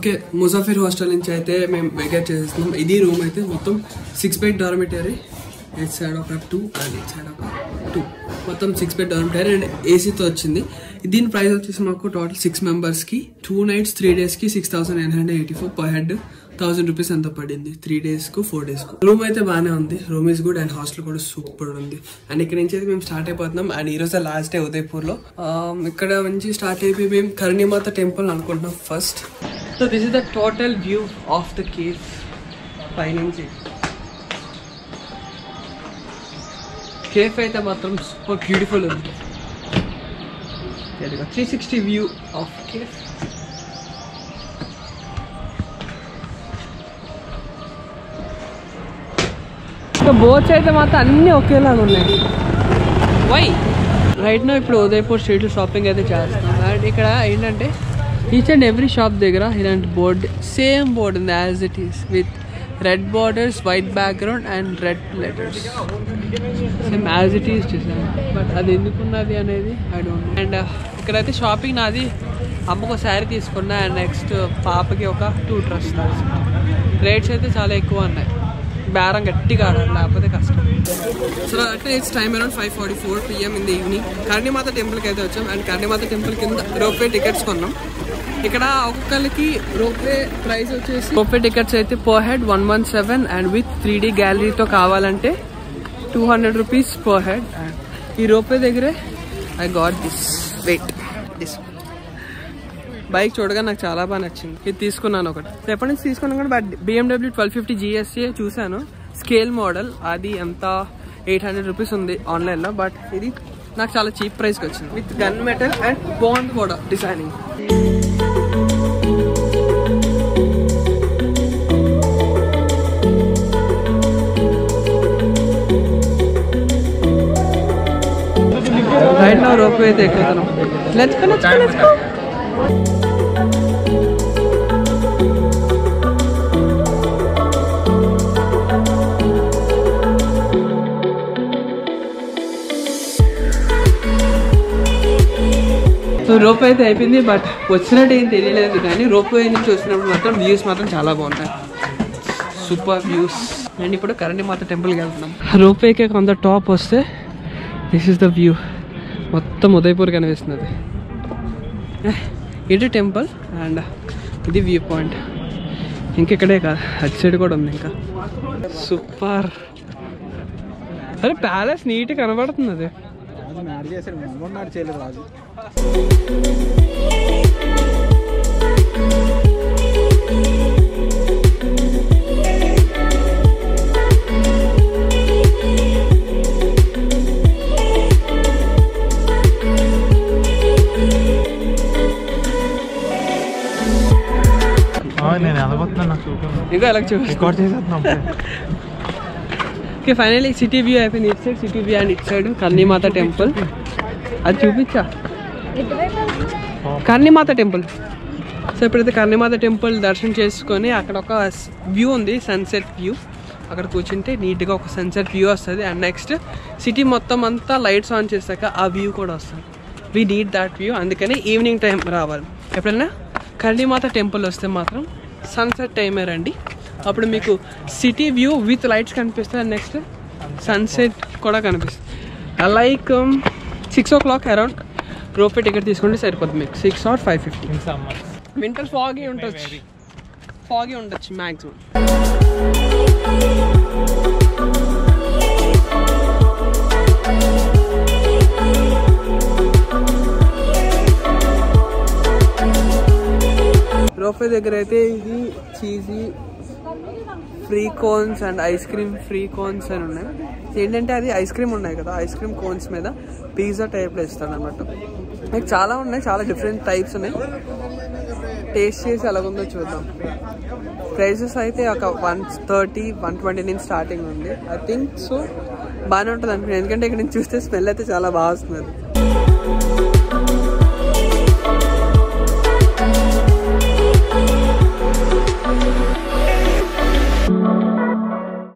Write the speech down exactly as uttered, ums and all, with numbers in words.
Okay, ముజాఫిర్ hostel నుంచి అయితే మేము వెకేట్ చేసేస్తున్నాం. ఇది రూమ్ అయితే మొత్తం six bed dormitory, it side ఒక టూ అండ్ ఇట్ సైడ్ ఒక టూ, మొత్తం సిక్స్ బెడ్ డార్మిటరీ అండ్ ఏసీతో వచ్చింది. దీని ప్రైస్ వచ్చేసి మాకు టోటల్ సిక్స్ మెంబర్స్కి టూ నైట్స్ త్రీ డేస్కి six thousand nine hundred eighty four per head, thousand rupees అంత పడింది త్రీ డేస్కు ఫోర్ డేస్కు. రూమ్ అయితే బాగానే ఉంది, room is good and hostel కూడా సూపర్ ఉంది. అండ్ ఇక్కడ నుంచి అయితే మేము స్టార్ట్ అయిపోతున్నాం. అండ్ ఈ రోజు లాస్ట్ డే ఉదయపూర్లో. ఇక్కడ నుంచి స్టార్ట్ అయిపోయి మేము కర్ణీమాత టెంపుల్ అనుకుంటున్నాం first. So this is the total view of the cave పైనుంచి. కేఫ్ అయితే మాత్రం సూపర్ బ్యూటిఫుల్ ఉంది. Three sixty view of cafe. Boats అయితే మాత్రం అన్నీ ఒకేలాగా ఉన్నాయి. వై రైట్ నో ఇప్పుడు ఉదయపూర్ స్ట్రీట్లో షాపింగ్ అయితే చేస్తాం. అండ్ ఇక్కడ ఏంటంటే ఈచ్ అండ్ ఎవ్రీ షాప్ దగ్గర ఇలాంటి బోర్డ్, సేమ్ బోర్డ్ ఉంది as it is, with red borders, white background and red letters, same as it is చేశాను. బట్ అది ఎందుకున్నది అనేది ఐ డోంట్ నో. అండ్ ఇక్కడైతే షాపింగ్ నాది, అమ్మకు ఒక శారీ తీసుకున్నా అండ్ నెక్స్ట్ పాపకి ఒక టూ డ్రెస్. రేట్స్ అయితే చాలా ఎక్కువ ఉన్నాయి, బేరం గట్టిగా ఆడాలి లేకపోతే కష్టం. సో అంటే it's time around five forty four PM in the evening. Karni Mata టెంపుల్కి అయితే వచ్చాం. అండ్ కర్ణీమాత టెంపుల్ కింద రోప్వే టికెట్స్ కొన్నాం. ఇక్కడ ఒక్కొక్కరికి రోప్వే ప్రైస్ వచ్చేసి, రోప్వే టికెట్స్ అయితే per head one one seven and with three D గ్యాలరీతో కావాలంటే two hundred rupees per head. And ఈ రోప్వే దగ్గరే I got this wait this bike చూడగా నాకు చాలా బాగా నచ్చింది. ఇది తీసుకున్నాను ఒకటి, ఎప్పటి నుంచి తీసుకున్నాను కూడా. But BMW twelve fifty GSC చూసాను, స్కేల్ మోడల్, అది ఎంత ఎయిట్ హండ్రెడ్ రూపీస్ ఉంది ఆన్లైన్లో. బట్ ఇది నాకు చాలా చీప్ ప్రైస్కి వచ్చింది, with gun metal and bond కూడా డిజైనింగ్. రైట్ నా రోప్ అయితే ఎక్కుతాను. Let's go let's go let's go. So rope అయితే అయిపోయింది, బట్ వచ్చినట్టు ఏం తెలియలేదు. కానీ రోప్ నుంచి వచ్చినప్పుడు మాత్రం వ్యూస్ మాత్రం చాలా బాగుంటాయి, సూపర్ వ్యూస్. అండ్ ఇప్పుడు కర్ణీమాత టెంపుల్కి వెళ్తున్నాం. రోప్ వేకే కొంత టాప్ వస్తే దిస్ ఇస్ ద వ్యూ, మొత్తం ఉదయపూర్ కనిపిస్తున్నది. ఇది టెంపుల్ అండ్ ఇది వ్యూ పాయింట్. ఇంకెక్కడే కాదు, అటు సైడ్ కూడా ఉంది ఇంకా. సూపర్. అరే ప్యాలెస్ నీట్గా కనబడుతుంది. అది ఇంకా ఎలా చూపిస్తున్నా. ఓకే ఫైనల్లీ సిటీ వ్యూ అయిపోయింది. It side city view and it side Karni Mata temple. అది చూపించా, కర్ణీమాత టెంపుల్. సో ఇప్పుడైతే కర్ణీమాత టెంపుల్ దర్శనం చేసుకొని అక్కడ ఒక వ్యూ ఉంది, సన్సెట్ వ్యూ. అక్కడ కూర్చుంటే నీట్గా ఒక సన్సెట్ వ్యూ వస్తుంది. అండ్ నెక్స్ట్ సిటీ మొత్తం అంతా లైట్స్ ఆన్ చేశాక ఆ వ్యూ కూడా వస్తుంది. We need that view. అందుకని ఈవినింగ్ టైం రావాలి. ఎప్పుడైనా కర్ణీమాత టెంపుల్ వస్తే మాత్రం సన్సెట్ టైమే రండి, అప్పుడు మీకు సిటీ వ్యూ విత్ లైట్స్ కనిపిస్తుంది. అండ్ నెక్స్ట్ సన్సెట్ కూడా కనిపిస్తుంది. Like six o'clock around ropeway ticket తీసుకుంటే సరిపోతుంది మీకు, six or five fifty. Winter foggy ఉండొచ్చు, ఫాగీ ఉండొచ్చు మ్యాక్సిమం. రోపే దగ్గర అయితే ఇది cheesy free cones and ice cream free cones అని ఉన్నాయి. ఏంటంటే అది ఐస్ క్రీమ్ ఉన్నాయి కదా, ఐస్ క్రీమ్ కోన్స్ మీద పిజ్జా టైప్లో ఇస్తాడు అనమాట. మీకు చాలా ఉన్నాయి, చాలా డిఫరెంట్ టైప్స్ ఉన్నాయి. టేస్ట్ చేసి ఎలాగుందో చూద్దాం. ప్రైసెస్ అయితే ఒక వన్ థర్టీ వన్ ట్వంటీ నుంచి స్టార్టింగ్ ఉంది. ఐ థింక్ సో బాగానే ఉంటుంది అనుకున్నాను, ఎందుకంటే ఇక్కడ నుంచి చూస్తే స్మెల్ అయితే చాలా బాగా వస్తుంది.